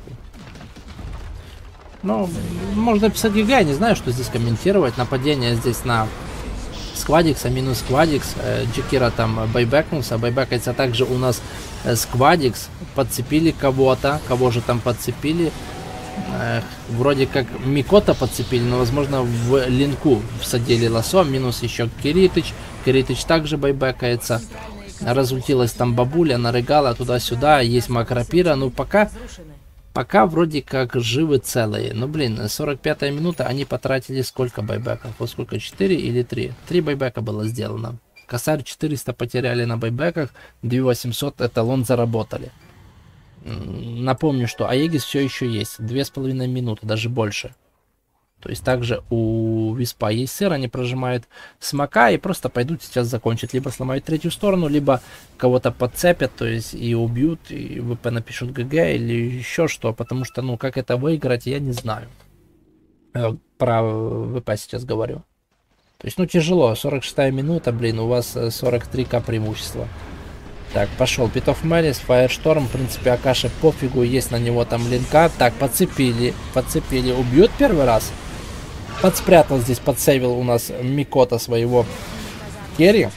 [SPEAKER 1] Ну, можно писать ГГ, я не знаю, что здесь комментировать. Нападение здесь на Сквадикса, минус Сквадикс. Джекира там байбекнулся. Байбекается также у нас Сквадикс. Подцепили кого-то. Кого же там подцепили? Вроде как Микота подцепили, но возможно в линку всадили лосо. Минус еще Киритыч. Киритыч также байбекается. Разультилась там бабуля, нарыгала туда-сюда. Есть макропира. Ну пока вроде как живы целые. Ну блин, 45-я минута, они потратили сколько байбеков? Вот сколько, 4 или 3? 3 байбека было сделано. Косарь 400 потеряли на байбеках, 2800 эталон заработали. Напомню, что Аегис все еще есть. 2,5 минуты, даже больше. То есть также у Виспа есть сыр, они прожимают смока и просто пойдут сейчас закончить. Либо сломают третью сторону, либо кого-то подцепят, то есть и убьют, и ВП напишут ГГ или еще что. Потому что, ну, как это выиграть, я не знаю. Про ВП сейчас говорю. То есть, ну, тяжело. 46-я минута, блин, у вас 43к преимущества. Так, пошел Питов Мэлис, Фаершторм. В принципе, Акаши пофигу, есть на него там линка. Так, подцепили. Убьют первый раз. Подспрятал здесь, подсейвил у нас Микота своего керри.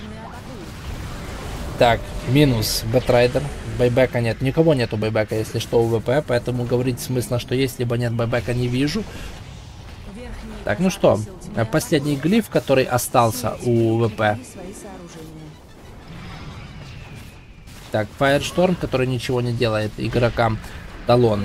[SPEAKER 1] Так, минус Бэтрайдер. Байбека нет. Никого нету байбека, если что, у ВП. Поэтому говорить смысла, что есть, либо нет байбека, не вижу. Так, ну что. Последний глиф, который остался у ВП. Так, Firestorm, который ничего не делает игрокам Талон.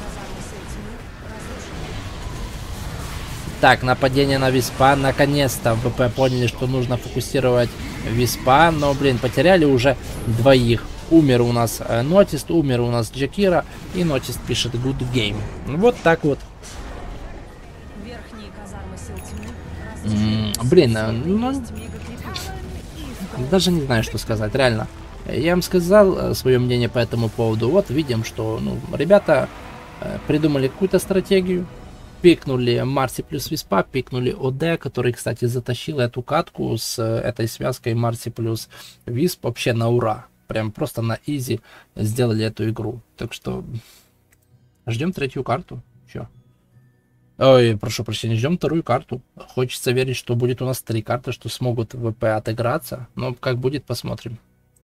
[SPEAKER 1] Так, нападение на Виспа. Наконец-то ВП поняли, что нужно фокусировать Виспа. Но, блин, потеряли уже двоих. Умер у нас Нотист, умер у нас Джакира, и Нотист пишет good game. Вот так вот.
[SPEAKER 3] Верхние казармы сил тьмы.
[SPEAKER 1] Блин, ну, даже не знаю, что сказать, реально. Я вам сказал свое мнение по этому поводу. Вот видим, что ну, ребята придумали какую-то стратегию. Пикнули Марси плюс Виспа, пикнули ОД, который, кстати, затащил эту катку с этой связкой Марси плюс Висп вообще на ура. Прям просто на изи сделали эту игру. Так что ждем третью карту. Чё? Ой, прошу прощения, ждем вторую карту. Хочется верить, что будет у нас 3 карты, что смогут ВП отыграться. Но как будет, посмотрим.